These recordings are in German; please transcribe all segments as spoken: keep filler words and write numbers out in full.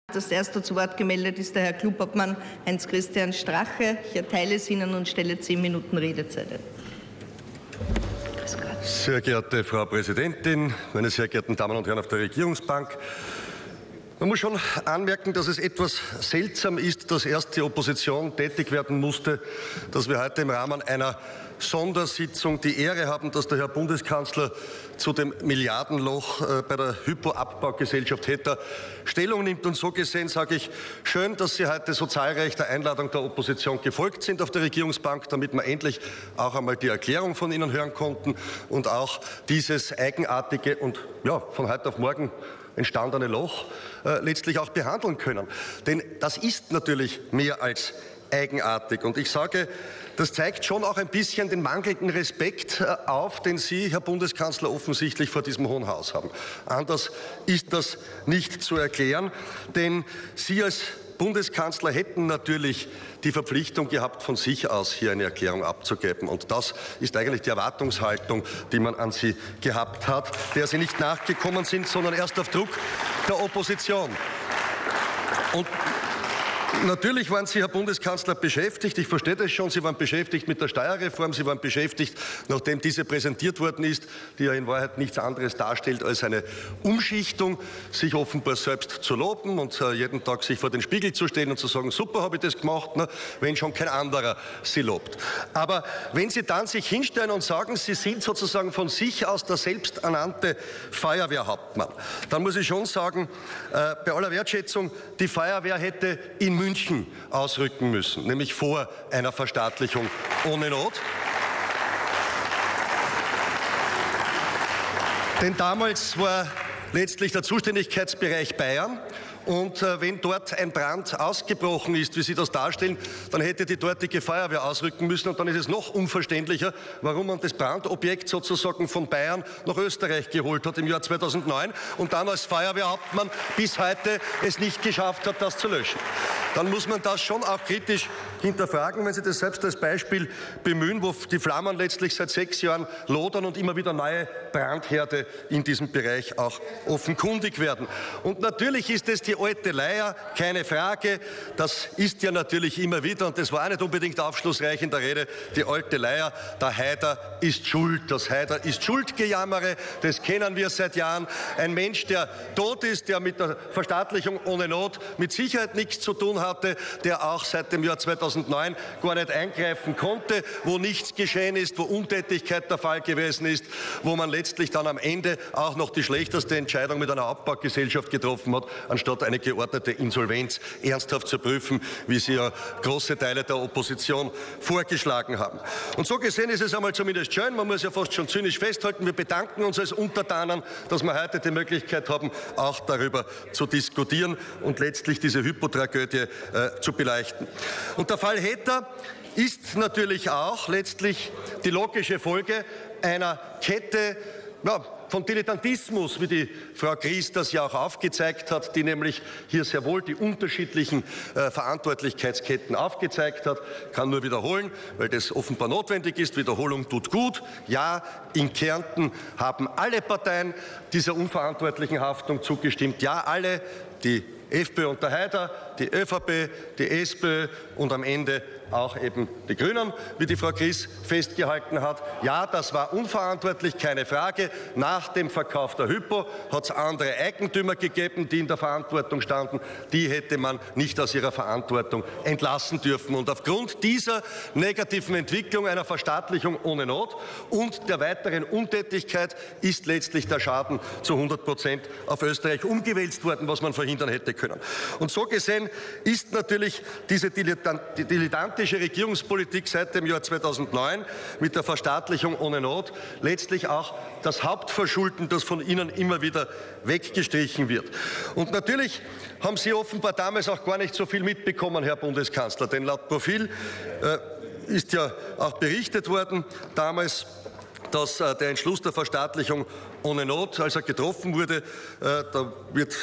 Als erster zu Wort gemeldet ist der Herr Klubobmann Heinz-Christian Strache. Ich erteile es Ihnen und stelle zehn Minuten Redezeit ein. Sehr geehrte Frau Präsidentin, meine sehr geehrten Damen und Herren auf der Regierungsbank! Man muss schon anmerken, dass es etwas seltsam ist, dass erst die Opposition tätig werden musste, dass wir heute im Rahmen einer Sondersitzung die Ehre haben, dass der Herr Bundeskanzler zu dem Milliardenloch bei der Hypo-Abbaugesellschaft Hetta Stellung nimmt. Und so gesehen sage ich, schön, dass Sie heute so zahlreich der Einladung der Opposition gefolgt sind auf der Regierungsbank, damit wir endlich auch einmal die Erklärung von Ihnen hören konnten und auch dieses eigenartige und ja, von heute auf morgen entstandene Loch äh, letztlich auch behandeln können. Denn das ist natürlich mehr als eigenartig. Und ich sage, das zeigt schon auch ein bisschen den mangelnden Respekt äh, auf, den Sie, Herr Bundeskanzler, offensichtlich vor diesem Hohen Haus haben. Anders ist das nicht zu erklären, denn Sie als Bundeskanzler hätten natürlich die Verpflichtung gehabt, von sich aus hier eine Erklärung abzugeben. Und das ist eigentlich die Erwartungshaltung, die man an Sie gehabt hat, der Sie nicht nachgekommen sind, sondern erst auf Druck der Opposition. Und natürlich waren Sie, Herr Bundeskanzler, beschäftigt. Ich verstehe das schon. Sie waren beschäftigt mit der Steuerreform. Sie waren beschäftigt, nachdem diese präsentiert worden ist, die ja in Wahrheit nichts anderes darstellt als eine Umschichtung, sich offenbar selbst zu loben und äh, jeden Tag sich vor den Spiegel zu stellen und zu sagen, super, habe ich das gemacht, ne, wenn schon kein anderer Sie lobt. Aber wenn Sie dann sich hinstellen und sagen, Sie sind sozusagen von sich aus der selbsternannte Feuerwehrhauptmann, dann muss ich schon sagen, äh, bei aller Wertschätzung, die Feuerwehr hätte in München ausrücken müssen, nämlich vor einer Verstaatlichung ohne Not. Denn damals war letztlich der Zuständigkeitsbereich Bayern. Und äh, wenn dort ein Brand ausgebrochen ist, wie Sie das darstellen, dann hätte die dortige Feuerwehr ausrücken müssen. Und dann ist es noch unverständlicher, warum man das Brandobjekt sozusagen von Bayern nach Österreich geholt hat im Jahr zweitausendneun und dann als Feuerwehrhauptmann bis heute es nicht geschafft hat, das zu löschen. Dann muss man das schon auch kritisch hinterfragen, wenn Sie das selbst als Beispiel bemühen, wo die Flammen letztlich seit sechs Jahren lodern und immer wieder neue Brandherde in diesem Bereich auch offenkundig werden. Und natürlich ist es die alte Leier, keine Frage. Das ist ja natürlich immer wieder, und das war auch nicht unbedingt aufschlussreich in der Rede, die alte Leier, der Haider ist schuld. Das Haider ist Schuldgejammere, das kennen wir seit Jahren. Ein Mensch, der tot ist, der mit der Verstaatlichung ohne Not mit Sicherheit nichts zu tun hatte, der auch seit dem Jahr zweitausendneun gar nicht eingreifen konnte, wo nichts geschehen ist, wo Untätigkeit der Fall gewesen ist, wo man letztlich dann am Ende auch noch die schlechteste Entscheidung mit einer Abbaugesellschaft getroffen hat, anstatt eine geordnete Insolvenz ernsthaft zu prüfen, wie sie ja große Teile der Opposition vorgeschlagen haben. Und so gesehen ist es einmal zumindest schön, man muss ja fast schon zynisch festhalten, wir bedanken uns als Untertanen, dass wir heute die Möglichkeit haben, auch darüber zu diskutieren und letztlich diese Hypotragödie äh, zu beleuchten. Und der Fall Hetta ist natürlich auch letztlich die logische Folge einer Kette, ja, von Dilettantismus, wie die Frau Gries das ja auch aufgezeigt hat, die nämlich hier sehr wohl die unterschiedlichen äh, Verantwortlichkeitsketten aufgezeigt hat. Ich kann nur wiederholen, weil das offenbar notwendig ist. Wiederholung tut gut. Ja, in Kärnten haben alle Parteien dieser unverantwortlichen Haftung zugestimmt. Ja, alle, die FPÖ und der Haider, die ÖVP, die SPÖ und am Ende auch eben die Grünen, wie die Frau Gries festgehalten hat. Ja, das war unverantwortlich, keine Frage. Nach dem Verkauf der Hypo hat es andere Eigentümer gegeben, die in der Verantwortung standen. Die hätte man nicht aus ihrer Verantwortung entlassen dürfen. Und aufgrund dieser negativen Entwicklung einer Verstaatlichung ohne Not und der weiteren Untätigkeit ist letztlich der Schaden zu hundert Prozent auf Österreich umgewälzt worden, was man verhindern hätte können. Und so gesehen ist natürlich diese dilettantische Regierungspolitik seit dem Jahr zweitausendneun mit der Verstaatlichung ohne Not letztlich auch das Hauptverschulden, das von Ihnen immer wieder weggestrichen wird. Und natürlich haben Sie offenbar damals auch gar nicht so viel mitbekommen, Herr Bundeskanzler, denn laut Profil äh, ist ja auch berichtet worden damals, dass äh, der Entschluss der Verstaatlichung ohne Not, als er getroffen wurde, äh, da wird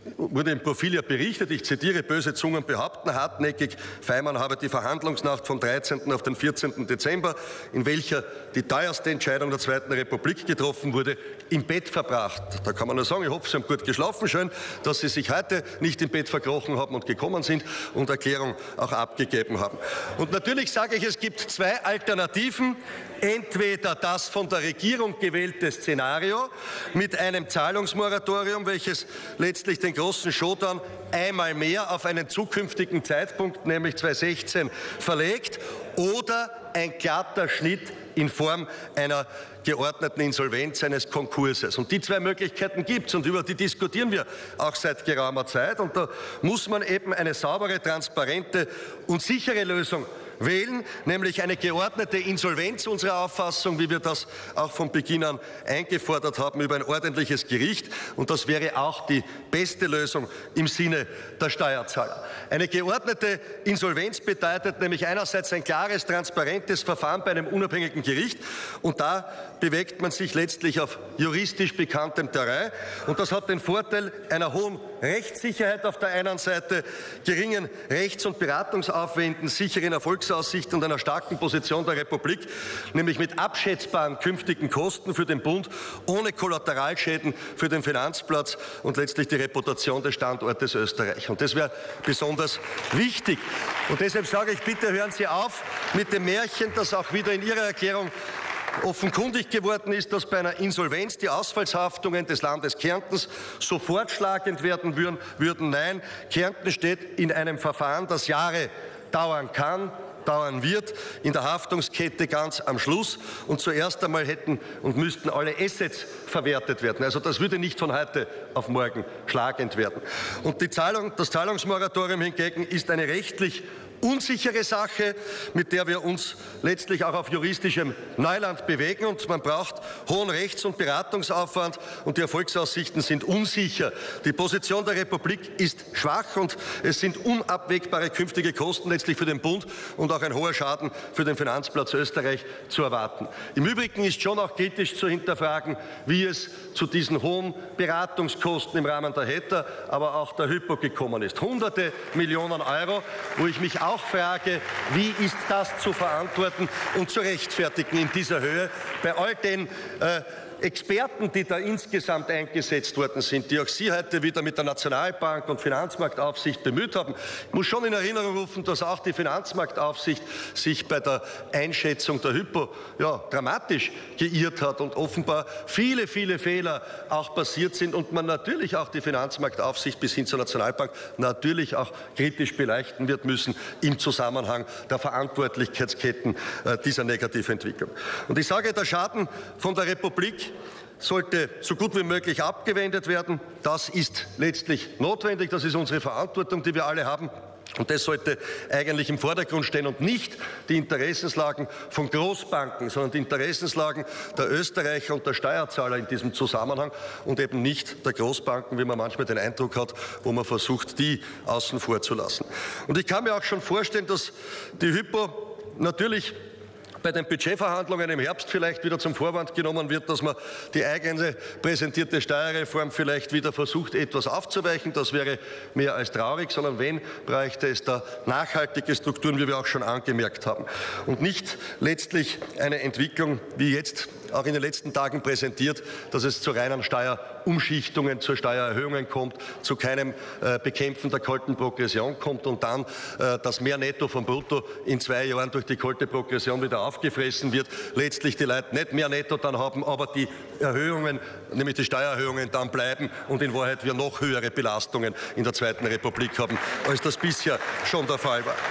wurde im Profil ja berichtet, ich zitiere, böse Zungen behaupten hartnäckig, Faymann habe die Verhandlungsnacht vom dreizehnten auf den vierzehnten Dezember, in welcher die teuerste Entscheidung der Zweiten Republik getroffen wurde, im Bett verbracht. Da kann man nur sagen, ich hoffe, Sie haben gut geschlafen. Schön, dass Sie sich heute nicht im Bett verkrochen haben und gekommen sind und Erklärung auch abgegeben haben. Und natürlich sage ich, es gibt zwei Alternativen. Entweder das von der Regierung gewählte Szenario mit einem Zahlungsmoratorium, welches letztlich den großen Showdown einmal mehr auf einen zukünftigen Zeitpunkt, nämlich zweitausendsechzehn, verlegt, oder ein glatter Schnitt in Form einer geordneten Insolvenz, eines Konkurses. Und die zwei Möglichkeiten gibt es und über die diskutieren wir auch seit geraumer Zeit. Und da muss man eben eine saubere, transparente und sichere Lösung wählen, nämlich eine geordnete Insolvenz unserer Auffassung, wie wir das auch von Beginn an eingefordert haben, über ein ordentliches Gericht. Und das wäre auch die beste Lösung im Sinne der Steuerzahler. Eine geordnete Insolvenz bedeutet nämlich einerseits ein klares, transparentes Verfahren bei einem unabhängigen Gericht. Und da bewegt man sich letztlich auf juristisch bekanntem Terrain. Und das hat den Vorteil einer hohen Rechtssicherheit auf der einen Seite, geringen Rechts- und Beratungsaufwänden, sicheren Erfolgsaussichten und einer starken Position der Republik, nämlich mit abschätzbaren künftigen Kosten für den Bund, ohne Kollateralschäden für den Finanzplatz und letztlich die Reputation des Standortes Österreich. Und das wäre besonders wichtig. Und deshalb sage ich, bitte hören Sie auf mit dem Märchen, das auch wieder in Ihrer Erklärung offenkundig geworden ist, dass bei einer Insolvenz die Ausfallshaftungen des Landes Kärntens sofort schlagend werden würden. Nein, Kärnten steht in einem Verfahren, das Jahre dauern kann, dauern wird, in der Haftungskette ganz am Schluss. Und zuerst einmal hätten und müssten alle Assets verwertet werden. Also das würde nicht von heute auf morgen schlagend werden. Und die Zahlung, das Zahlungsmoratorium hingegen ist eine rechtlich unsichere Sache, mit der wir uns letztlich auch auf juristischem Neuland bewegen, und man braucht hohen Rechts- und Beratungsaufwand und die Erfolgsaussichten sind unsicher. Die Position der Republik ist schwach und es sind unabwegbare künftige Kosten letztlich für den Bund und auch ein hoher Schaden für den Finanzplatz Österreich zu erwarten. Im Übrigen ist schon auch kritisch zu hinterfragen, wie es zu diesen hohen Beratungskosten im Rahmen der Hetta, aber auch der Hypo gekommen ist. Hunderte Millionen Euro, wo ich mich auch frage, wie ist das zu verantworten und zu rechtfertigen in dieser Höhe bei all den äh, Experten, die da insgesamt eingesetzt worden sind, die auch Sie heute wieder mit der Nationalbank und Finanzmarktaufsicht bemüht haben. Ich muss schon in Erinnerung rufen, dass auch die Finanzmarktaufsicht sich bei der Einschätzung der Hypo ja, dramatisch geirrt hat und offenbar viele, viele Fehler auch passiert sind und man natürlich auch die Finanzmarktaufsicht bis hin zur Nationalbank natürlich auch kritisch beleuchten wird müssen im Zusammenhang der Verantwortlichkeitsketten äh, dieser Negativentwicklung. Und ich sage, der Schaden von der Republik sollte so gut wie möglich abgewendet werden. Das ist letztlich notwendig. Das ist unsere Verantwortung, die wir alle haben. Und das sollte eigentlich im Vordergrund stehen und nicht die Interessenslagen von Großbanken, sondern die Interessenslagen der Österreicher und der Steuerzahler in diesem Zusammenhang und eben nicht der Großbanken, wie man manchmal den Eindruck hat, wo man versucht, die außen vor zu lassen. Und ich kann mir auch schon vorstellen, dass die Hypo natürlich bei den Budgetverhandlungen im Herbst vielleicht wieder zum Vorwand genommen wird, dass man die eigene präsentierte Steuerreform vielleicht wieder versucht, etwas aufzuweichen. Das wäre mehr als traurig, sondern wenn, bräuchte es da nachhaltige Strukturen, wie wir auch schon angemerkt haben. Und nicht letztlich eine Entwicklung, wie jetzt auch in den letzten Tagen präsentiert, dass es zu reinen Steuerumschichtungen, zu Steuererhöhungen kommt, zu keinem äh, Bekämpfen der kalten Progression kommt und dann äh, das Mehr Netto vom Brutto in zwei Jahren durch die kalte Progression wieder aufgefressen wird. Letztlich die Leute nicht mehr Netto dann haben, aber die Erhöhungen, nämlich die Steuererhöhungen dann bleiben und in Wahrheit wir noch höhere Belastungen in der Zweiten Republik haben, als das bisher schon der Fall war.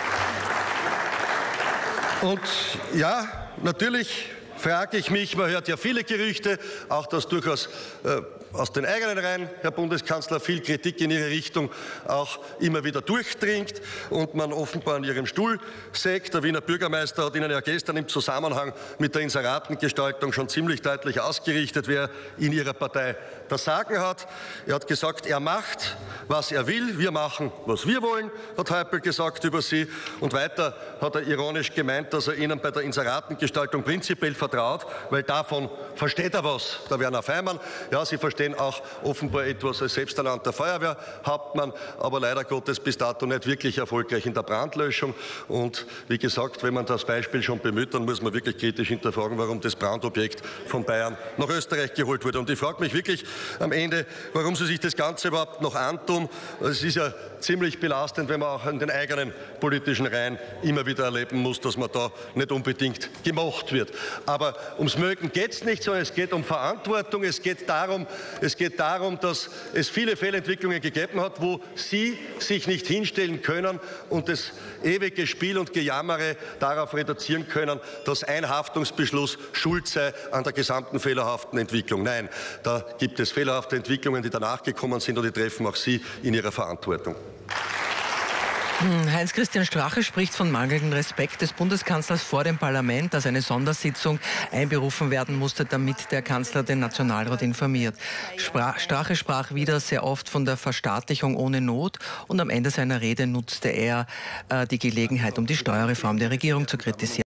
Und ja, natürlich frage ich mich, man hört ja viele Gerüchte, auch dass durchaus äh, aus den eigenen Reihen, Herr Bundeskanzler, viel Kritik in Ihre Richtung auch immer wieder durchdringt und man offenbar an Ihrem Stuhl sägt. Der Wiener Bürgermeister hat Ihnen ja gestern im Zusammenhang mit der Inseratengestaltung schon ziemlich deutlich ausgerichtet, wer in Ihrer Partei das Sagen hat. Er hat gesagt, er macht, was er will, wir machen, was wir wollen, hat Häupl gesagt über sie. Und weiter hat er ironisch gemeint, dass er ihnen bei der Inseratengestaltung prinzipiell vertraut, weil davon versteht er was, der Werner Feimann. Ja, sie verstehen auch offenbar etwas als selbsternannter Feuerwehrhauptmann, aber leider Gottes bis dato nicht wirklich erfolgreich in der Brandlöschung. Und wie gesagt, wenn man das Beispiel schon bemüht, dann muss man wirklich kritisch hinterfragen, warum das Brandobjekt von Bayern nach Österreich geholt wurde. Und ich frage mich wirklich am Ende, warum Sie sich das Ganze überhaupt noch antun. Es ist ja ziemlich belastend, wenn man auch in den eigenen politischen Reihen immer wieder erleben muss, dass man da nicht unbedingt gemocht wird. Aber ums Mögen geht es nicht, sondern es geht um Verantwortung. Es geht darum, es geht darum, dass es viele Fehlentwicklungen gegeben hat, wo Sie sich nicht hinstellen können und das ewige Spiel und Gejammere darauf reduzieren können, dass ein Haftungsbeschluss schuld sei an der gesamten fehlerhaften Entwicklung. Nein, da gibt es fehlerhafte Entwicklungen, die danach gekommen sind, und die treffen auch Sie in Ihrer Verantwortung. Heinz-Christian Strache spricht von mangelndem Respekt des Bundeskanzlers vor dem Parlament, dass eine Sondersitzung einberufen werden musste, damit der Kanzler den Nationalrat informiert. Sprach, Strache sprach wieder sehr oft von der Verstaatlichung ohne Not, und am Ende seiner Rede nutzte er äh, die Gelegenheit, um die Steuerreform der Regierung zu kritisieren.